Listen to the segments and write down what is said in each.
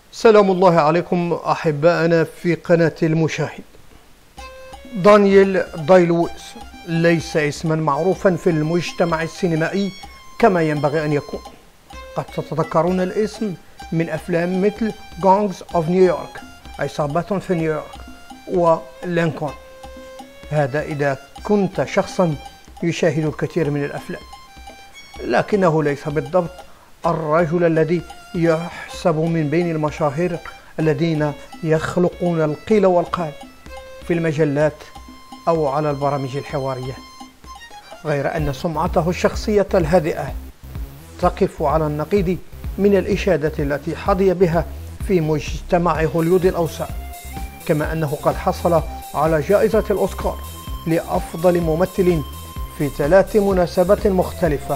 سلام الله عليكم أحبائنا في قناة المشاهد. دانييل داي-لويس ليس اسما معروفا في المجتمع السينمائي كما ينبغي أن يكون. قد تتذكرون الاسم من أفلام مثل غانجز أوف نيويورك، عصابات في نيويورك، ولينكولن. هذا إذا كنت شخصا يشاهد الكثير من الأفلام، لكنه ليس بالضبط الرجل الذي يحسب من بين المشاهير الذين يخلقون القيل والقال في المجلات أو على البرامج الحوارية، غير أن سمعته الشخصية الهادئة تقف على النقيض من الإشادة التي حظي بها في مجتمع هوليوود الأوسع، كما أنه قد حصل على جائزة الأوسكار لأفضل ممثل في 3 مناسبات مختلفة،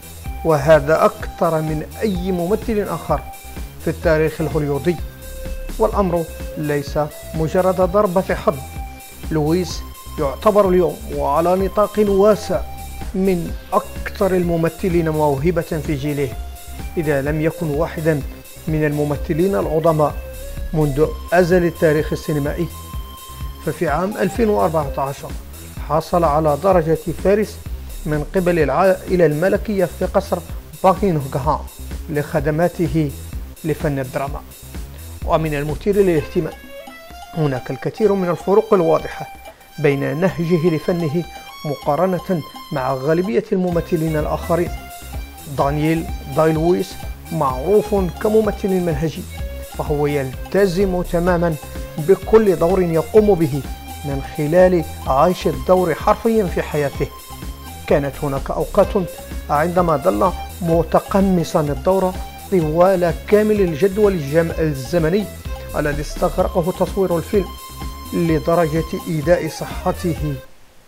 وهذا أكثر من أي ممثل آخر في التاريخ الهوليوودي. والأمر ليس مجرد ضربة حظ. لويس يعتبر اليوم وعلى نطاق واسع من أكثر الممثلين موهبة في جيله، إذا لم يكن واحدا من الممثلين العظماء منذ أزل التاريخ السينمائي. ففي عام 2014 حصل على درجة فارس من قبل العائلة الملكية في قصر باكنغهام لخدماته لفن الدراما. ومن المثير للاهتمام هناك الكثير من الفروق الواضحة بين نهجه لفنه مقارنة مع غالبية الممثلين الآخرين. دانييل داي-لويس معروف كممثل منهجي، فهو يلتزم تماما بكل دور يقوم به من خلال عيش الدور حرفيا في حياته. كانت هناك أوقات عندما ظل متقمصا الدور طوال كامل الجدول الزمني الذي استغرقه تصوير الفيلم لدرجة إيذاء صحته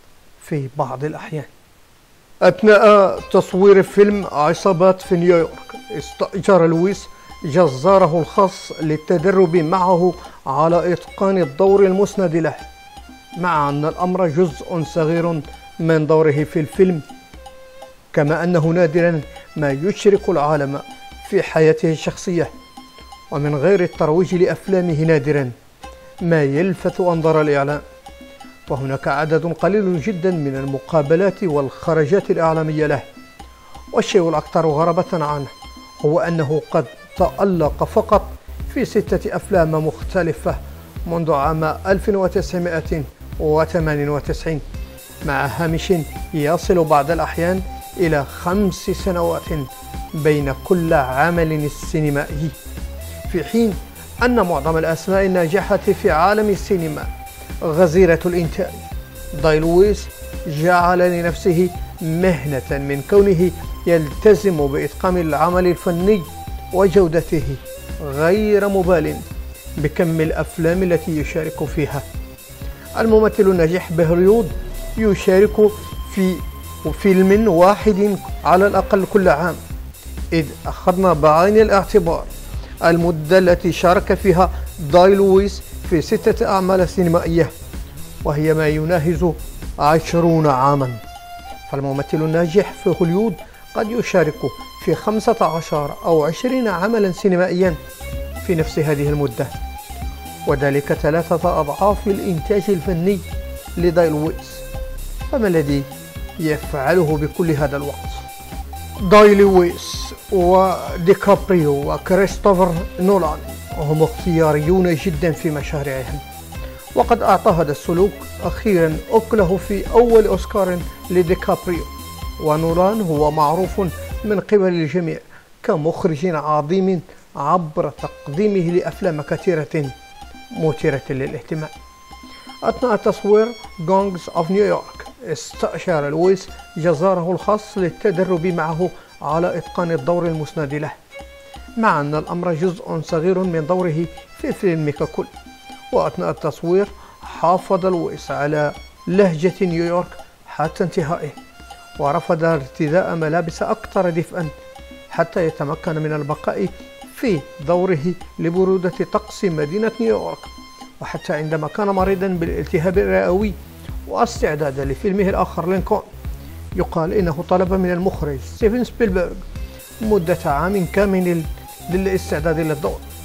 في بعض الأحيان. أثناء تصوير فيلم عصابات في نيويورك استأجر لويس جزاره الخاص للتدرب معه على إتقان الدور المسند له، مع أن الأمر جزء صغير من دوره في الفيلم، كما أنه نادرا ما يشرك العالم في حياته الشخصية. ومن غير الترويج لأفلامه نادرا ما يلفت أنظار الإعلام، وهناك عدد قليل جدا من المقابلات والخرجات الإعلامية له. والشيء الأكثر غرابة عنه هو أنه قد تألق فقط في 6 أفلام مختلفة منذ عام 1998، مع هامش يصل بعض الأحيان إلى 5 سنوات بين كل عمل السينمائي، في حين أن معظم الأسماء الناجحة في عالم السينما غزيرة الإنتاج. داي-لويس جعل لنفسه مهنة من كونه يلتزم بإتقان العمل الفني وجودته، غير مبال بكم الأفلام التي يشارك فيها. الممثل الناجح بهوليوود يشارك في فيلم واحد على الأقل كل عام، إذ أخذنا بعين الاعتبار المدة التي شارك فيها داي-لويس في 6 أعمال سينمائية، وهي ما يناهز 20 عاما. فالممثل الناجح في هوليوود قد يشارك في 15 أو 20 عملا سينمائيا في نفس هذه المدة، وذلك 3 أضعاف الإنتاج الفني لداي-لويس. فما الذي يفعله بكل هذا الوقت؟ داي-لويس وديكابريو وكريستوفر نولان هم اختياريون جدا في مشاريعهم، وقد أعطى هذا السلوك أخيرا أكله في أول أوسكار لديكابريو. ونولان هو معروف من قبل الجميع كمخرج عظيم عبر تقديمه لأفلام كثيرة مثيرة للاهتمام. أثناء تصوير غانجز أوف نيويورك استأجر لويس جزاره الخاص للتدرب معه على إتقان الدور المسند له، مع أن الأمر جزء صغير من دوره في الفيلم ككل. وأثناء التصوير حافظ لويس على لهجة نيويورك حتى انتهائه، ورفض ارتداء ملابس أكثر دفئا حتى يتمكن من البقاء في دوره لبرودة طقس مدينة نيويورك. وحتى عندما كان مريضا بالالتهاب الرئوي واستعدادا لفيلمه الآخر لينكولن، يقال إنه طلب من المخرج ستيفن سبيلبرغ مدة عام كامل للاستعداد للدور،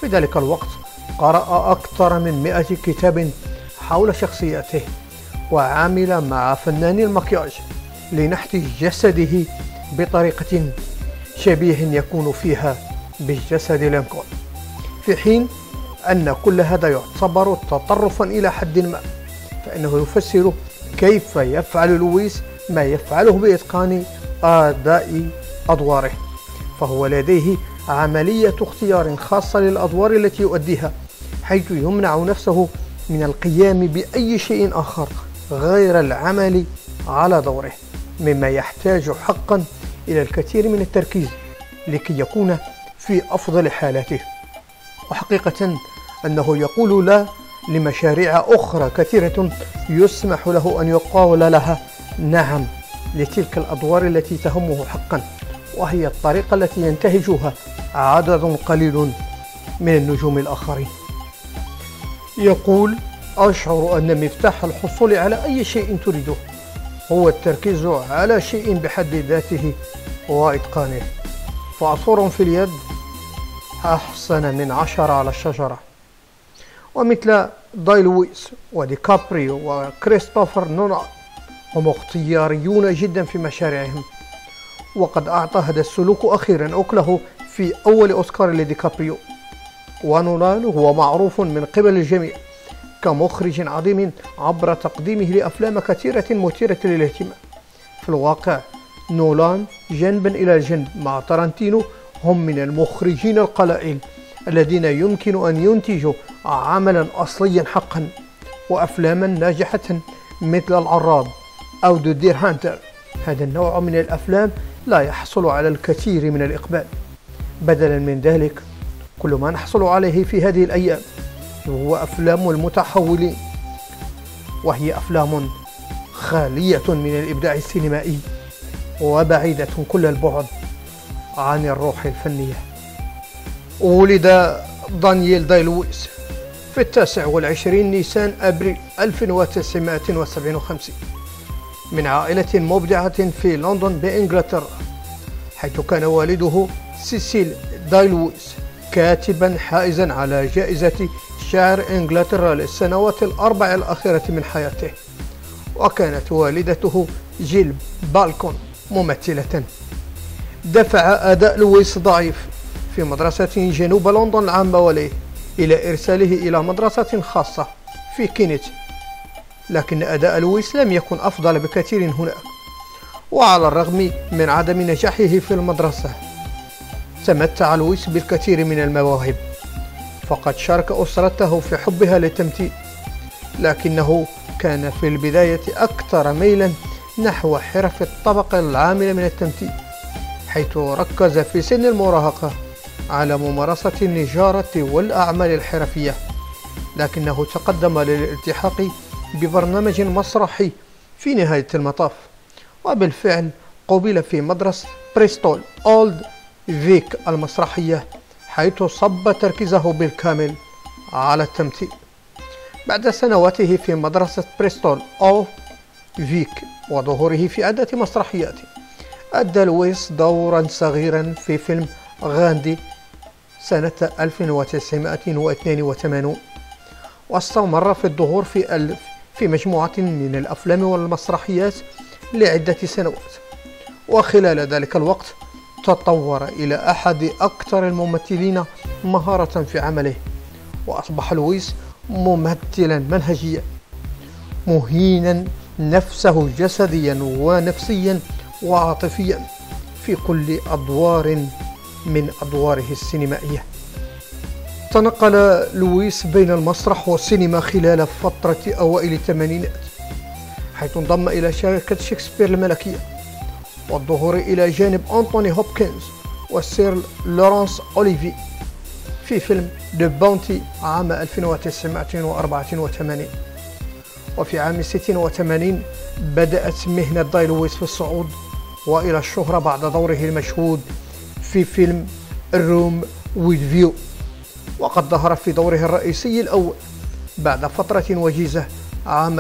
في ذلك الوقت قرأ أكثر من 100 كتاب حول شخصيته، وعمل مع فنان المكياج لنحت جسده بطريقة شبيه يكون فيها بجسد لينكولن، في حين أن كل هذا يعتبر تطرفا إلى حد ما، فإنه يفسر كيف يفعل لويس ما يفعله بإتقان أداء أدواره، فهو لديه عملية اختيار خاصة للأدوار التي يؤديها، حيث يمنع نفسه من القيام بأي شيء آخر غير العمل على دوره، مما يحتاج حقا إلى الكثير من التركيز لكي يكون في أفضل حالاته. وحقيقة أنه يقول لا لمشاريع أخرى كثيرة يسمح له أن يقال لها نعم لتلك الأدوار التي تهمه حقا، وهي الطريقة التي ينتهجها عدد قليل من النجوم الآخرين. يقول: أشعر أن مفتاح الحصول على أي شيء تريده هو التركيز على شيء بحد ذاته وإتقانه، فعصفور في اليد أحسن من 10 على الشجرة. ومثل داي لويس وديكابريو وكريستوفر نولان هم اختياريون جدا في مشاريعهم، وقد أعطى هذا السلوك أخيرا أكله في أول أوسكار لديكابريو. ونولان هو معروف من قبل الجميع كمخرج عظيم عبر تقديمه لأفلام كثيرة مثيرة للاهتمام. في الواقع نولان جنبا إلى جنب مع تارانتينو هم من المخرجين القلائل الذين يمكن أن ينتجوا عملا أصليا حقا وأفلاما ناجحة مثل العراب أو دو دير هانتر. هذا النوع من الأفلام لا يحصل على الكثير من الإقبال، بدلا من ذلك كل ما نحصل عليه في هذه الأيام هو أفلام المتحولين، وهي أفلام خالية من الإبداع السينمائي وبعيدة كل البعد عن الروح الفنية. ولد دانييل داي لويس في 29 نيسان أبريل 1957 من عائلة مبدعة في لندن بإنجلترا، حيث كان والده سيسيل داي لويس كاتبا حائزا على جائزة شعر إنجلترا للسنوات الأربع الأخيرة من حياته، وكانت والدته جيل بالكون ممثلة. دفع أداء لويس ضعيف في مدرسة جنوب لندن العام واليه إلى إرساله إلى مدرسة خاصة في كينيت، لكن أداء لويس لم يكن أفضل بكثير هناك. وعلى الرغم من عدم نجاحه في المدرسة تمتع لويس بالكثير من المواهب، فقد شارك أسرته في حبها للتمثيل، لكنه كان في البداية أكثر ميلا نحو حرف الطبقة العاملة من التمثيل، حيث ركز في سن المراهقة على ممارسة النجارة والأعمال الحرفية، لكنه تقدم للالتحاق ببرنامج مسرحي في نهاية المطاف، وبالفعل قبل في مدرسة بريستول أولد فيك المسرحية، حيث صب تركيزه بالكامل على التمثيل. بعد سنواته في مدرسة بريستول أو فيك وظهوره في عدة مسرحيات، أدى لويس دورا صغيرا في فيلم غاندي سنة 1982، واستمر في الظهور في مجموعة من الأفلام والمسرحيات لعدة سنوات، وخلال ذلك الوقت تطور إلى أحد أكثر الممثلين مهارة في عمله، وأصبح لويس ممثلا منهجيا مهينا نفسه جسديا ونفسيا وعاطفيا في كل أدوار من أدواره السينمائية. تنقل لويس بين المسرح والسينما خلال فترة أوائل الثمانينات، حيث انضم إلى شركة شكسبير الملكية، والظهور إلى جانب أنتوني هوبكنز والسير لورانس أوليفي في فيلم The Bounty عام 1984. وفي عام 86 بدأت مهنة داي لويس في الصعود وإلى الشهرة بعد دوره المشهود في فيلم الروم ويز فيو، وقد ظهر في دوره الرئيسي الأول بعد فترة وجيزة عام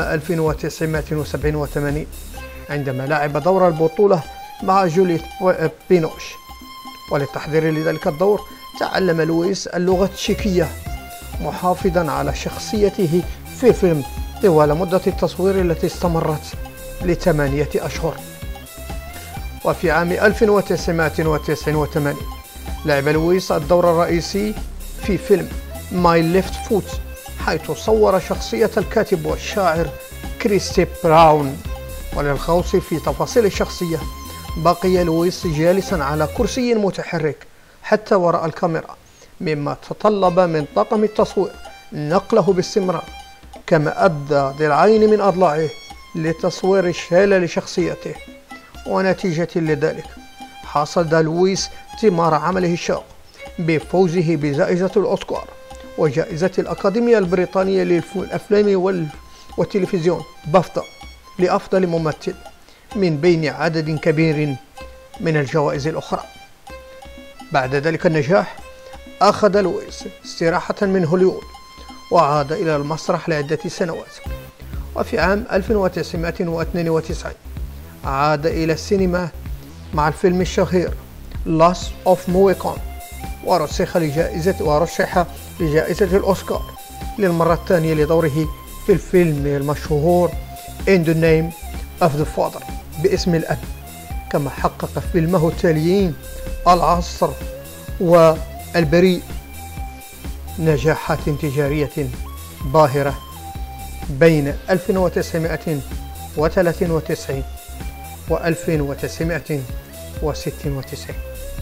1987 عندما لعب دور البطولة مع جولييت بينوش. وللتحضير لذلك الدور تعلم لويس اللغة التشيكية محافظا على شخصيته في الفيلم طوال مدة التصوير التي استمرت ل8 أشهر. وفي عام 1989 لعب لويس الدور الرئيسي في فيلم ماي ليفت فوت، حيث صور شخصية الكاتب والشاعر كريستي براون. وللغوص في تفاصيل الشخصية، بقي لويس جالسا على كرسي متحرك حتى وراء الكاميرا، مما تطلب من طاقم التصوير نقله باستمرار، كما أدى ضلعين من أضلاعه لتصوير الشلل لشخصيته. ونتيجة لذلك حصد لويس ثمار عمله الشاق بفوزه بجائزة الأوسكار وجائزة الأكاديمية البريطانية للأفلام والتلفزيون بافتا لأفضل ممثل، من بين عدد كبير من الجوائز الأخرى. بعد ذلك النجاح أخذ لويس استراحة من هوليوود وعاد إلى المسرح لعدة سنوات. وفي عام 1992 عاد إلى السينما مع الفيلم الشهير لاس أوف مويكون، ورشح لجائزة الأوسكار للمرة الثانية لدوره في الفيلم المشهور In the Name of the Father باسم الأب، كما حقق فيلمه التاليين العصر والبريء نجاحات تجارية باهرة بين 1993 و 1996.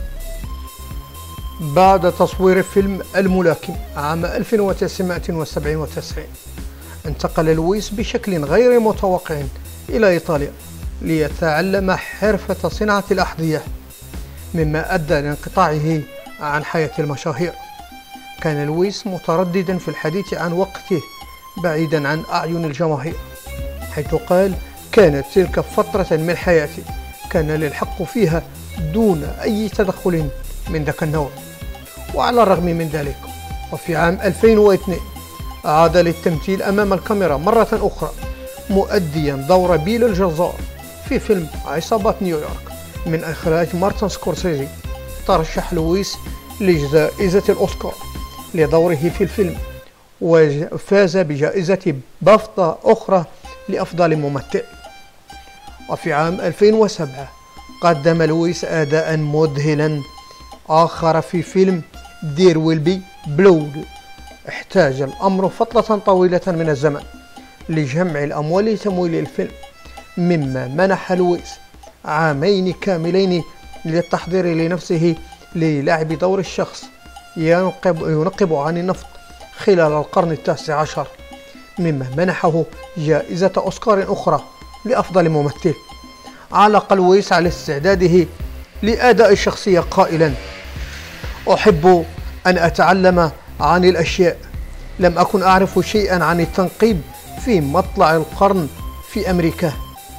بعد تصوير فيلم الملاكم عام 1997 انتقل لويس بشكل غير متوقع إلى إيطاليا ليتعلم حرفة صناعة الأحذية، مما أدى لانقطاعه عن حياة المشاهير. كان لويس مترددا في الحديث عن وقته بعيدا عن أعين الجماهير، حيث قال: كانت تلك فترة من حياتي كان للحق فيها دون أي تدخل من ذاك النوع. وعلى الرغم من ذلك، وفي عام 2002 عاد للتمثيل أمام الكاميرا مرة أخرى، مؤديا دور بيل الجزار في فيلم عصابة نيويورك من إخراج مارتن سكورسيزي. ترشح لويس لجائزة الأوسكار لدوره في الفيلم، وفاز بجائزة بافتا أخرى لأفضل ممثل. وفي عام 2007 قدم لويس أداء مذهلا آخر في فيلم There Will Be Blood. احتاج الأمر فترة طويلة من الزمن لجمع الأموال لتمويل الفيلم، مما منح لويس عامين كاملين للتحضير لنفسه للعب دور الشخص ينقب عن النفط خلال القرن ال19، مما منحه جائزة أوسكار أخرى لأفضل ممثل. علق لويس على استعداده لأداء الشخصية قائلا: أحب أن أتعلم عن الأشياء، لم أكن أعرف شيئا عن التنقيب في مطلع القرن في أمريكا،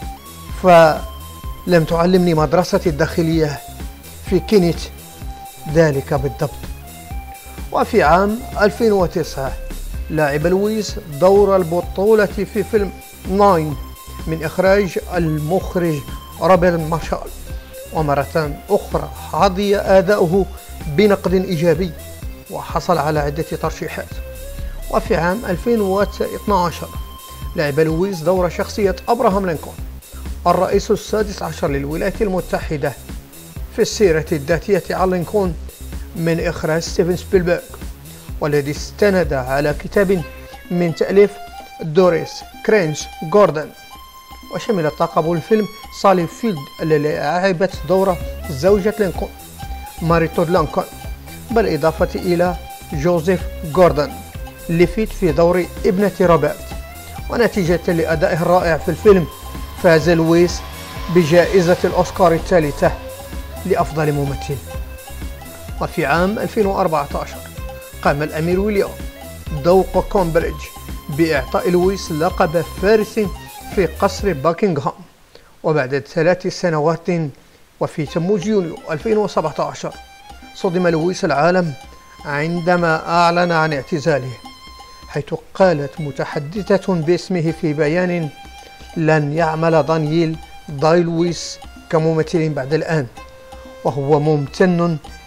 فلم تعلمني مدرسة الداخلية في كينيت ذلك بالضبط. وفي عام 2009 لعب لويس دور البطولة في فيلم 9 من إخراج المخرج روبرت مارشال، ومرة أخرى حظي أداؤه بنقد إيجابي وحصل على عدة ترشيحات. وفي عام 2012 لعب لويس دور شخصية أبراهام لينكولن الرئيس السادس عشر للولايات المتحدة في السيرة الذاتية عن لينكولن من إخراج ستيفن سبيلبرغ، والذي استند على كتاب من تأليف دوريس كرينج جوردن. وشمل طاقم الفيلم سالي فيلد التي لعبت دور زوجة لينكولن ماريتود لينكولن، بالإضافة إلى جوزيف جوردن ليفيت في دور ابنة روبرت. ونتيجة لأدائه الرائع في الفيلم فاز لويس بجائزة الأوسكار الثالثة لأفضل ممثل. وفي عام 2014 قام الأمير ويليام ذوق كامبريدج بإعطاء لويس لقب فارس في قصر باكنغهام. وبعد 3 سنوات وفي تموز يونيو 2017 صدم لويس العالم عندما أعلن عن اعتزاله، حيث قالت متحدثة باسمه في بيان: لن يعمل دانييل داي لويس كممثل بعد الآن، وهو ممتن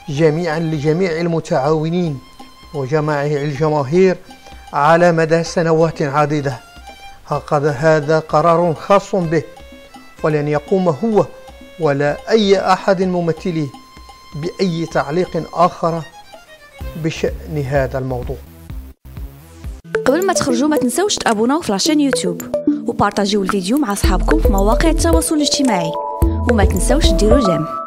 جميعا لجميع المتعاونين وجماعه الجماهير على مدى سنوات عديدة. هذا قرار خاص به، ولن يقوم هو ولا أي أحد ممثليه بأي تعليق آخر بشأن هذا الموضوع. قبل ما تخرجوا ما تنسوش تابوناو في لاشين يوتيوب وبارطاجيو الفيديو مع أصحابكم في مواقع التواصل الاجتماعي، وما تنسوش ديروا جيم.